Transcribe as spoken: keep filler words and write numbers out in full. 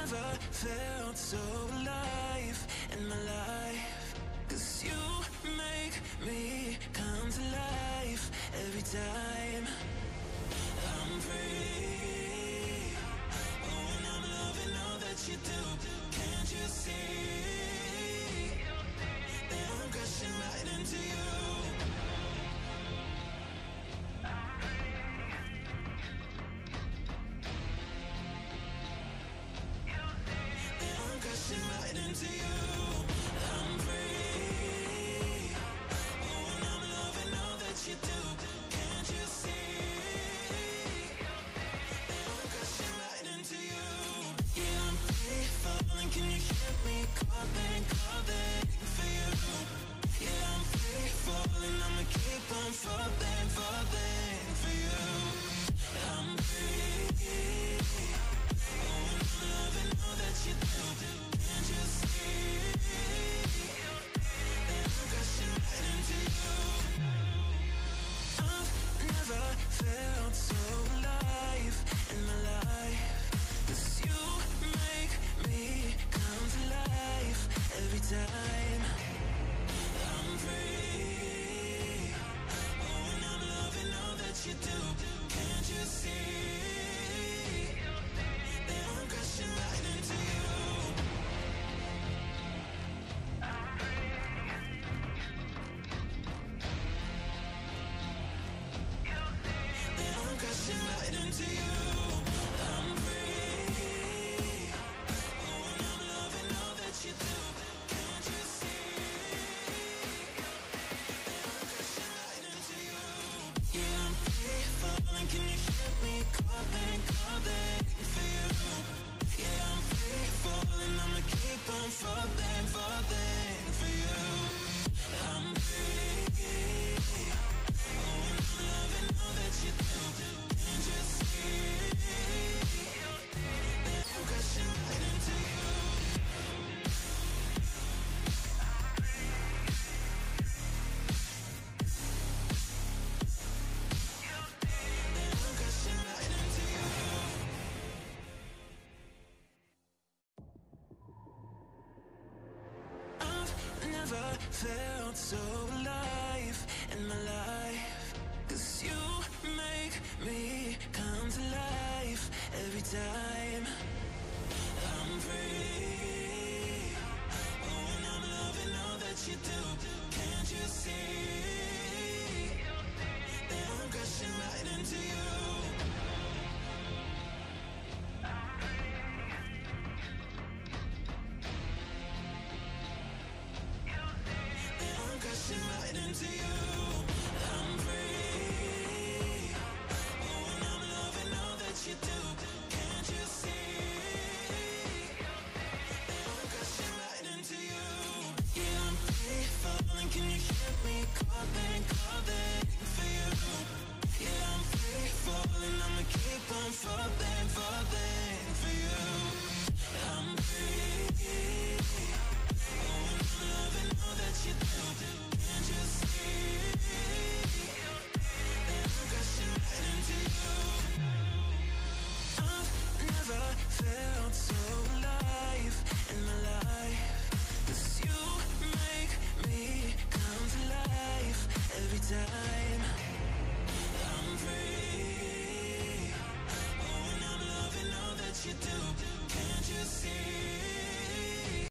never felt so alive in my life. 'Cause you make me come to life every time I'm free. Oh, and I'm loving all that you do. Can't you see that I'm crashing right into you? That I'm crashing right into you. I'm free. Oh, and I'm loving all that you do. Can't you see that I'm crashing right into you? Yeah, I'm free falling. Can you hear me calling, calling for you? Yeah, I'm free falling. I'ma keep on falling, falling for you. I'm free. Oh, and I'm loving all that you do. Can't you see that I'm crashing right into you? I've never felt so alive in my life. 'Cause you make me come to life every time I'm free. Oh, and I'm loving all that you do. Can't you see that I'm crashing right into you? That I'm crashing right into you. I'm free. Oh, and I'm loving all that you do. Can't you see that I'm crashing right into you? Yeah, I'm free falling. Can you hear me calling, calling for you? Yeah, I'm free falling. I'ma keep on falling, falling for you. I'm free. Oh, and I'm loving all that you do. Can't you see that I'm crashing right into you? That I'm crashing right into you. I've never felt so alive in my life. 'Cause you make me come to life every time I'm free. Oh, and I'm loving all that you do. Can't you see that I'm crashing right into you? That I'm crashing right into you.